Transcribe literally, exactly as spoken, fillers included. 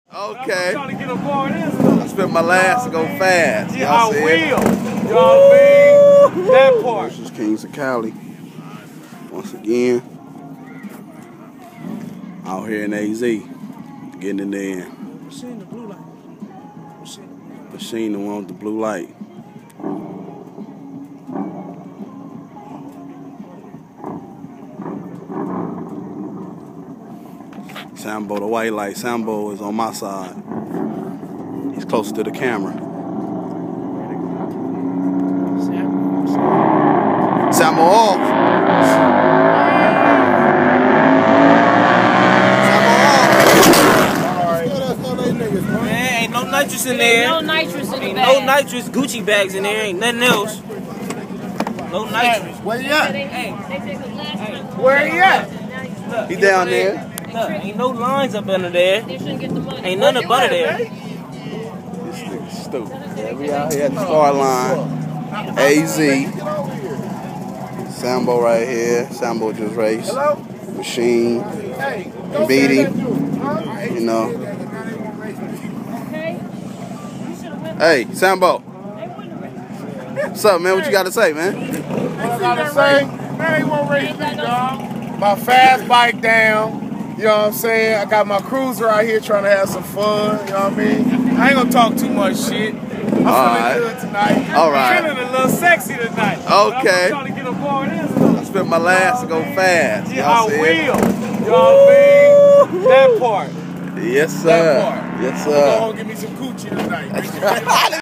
Okay. I'm trying to get aboard this stuff. I spent my last to go fast. Yeah, I will. You know what I mean? That part. This is Kings of Cali. Once again, out here in A Z, getting it in. Machine the blue light. Machine. Machine the one with the blue light. Sambo, the white light. Sambo is on my side. He's closer to the camera. Sambo off. Man, ain't no nitrous in there. No nitrous in Ain't the no bag. nitrous Gucci bags in there. Ain't nothing else. No nitrous. Where you at? Hey, Where you at? look, He down there. Look, ain't no lines up under there. They shouldn't get the money. Ain't nothing up under there. This nigga's stupid. Yeah, we out here at the start line. A Z. Sambo right here. Sambo just raced. Machine. And Beatty. You know. Hey, Sambo. What's up, man? What you got to say, man? What I gotta say? Man, he won't race me, dog. My fast bike down. You know what I'm saying? I got my cruiser out here trying to have some fun. You know what I mean? I ain't gonna talk too much shit. I'm feeling right. good tonight. All right. I'm feeling a little sexy tonight. Okay. I'm trying to get aboard this stuff. I spent my last to go fast. Yeah, I Y'all see will. it? You know what I mean? That part. Yes, sir. That part. Yes, Go sir. home and give me some coochie tonight.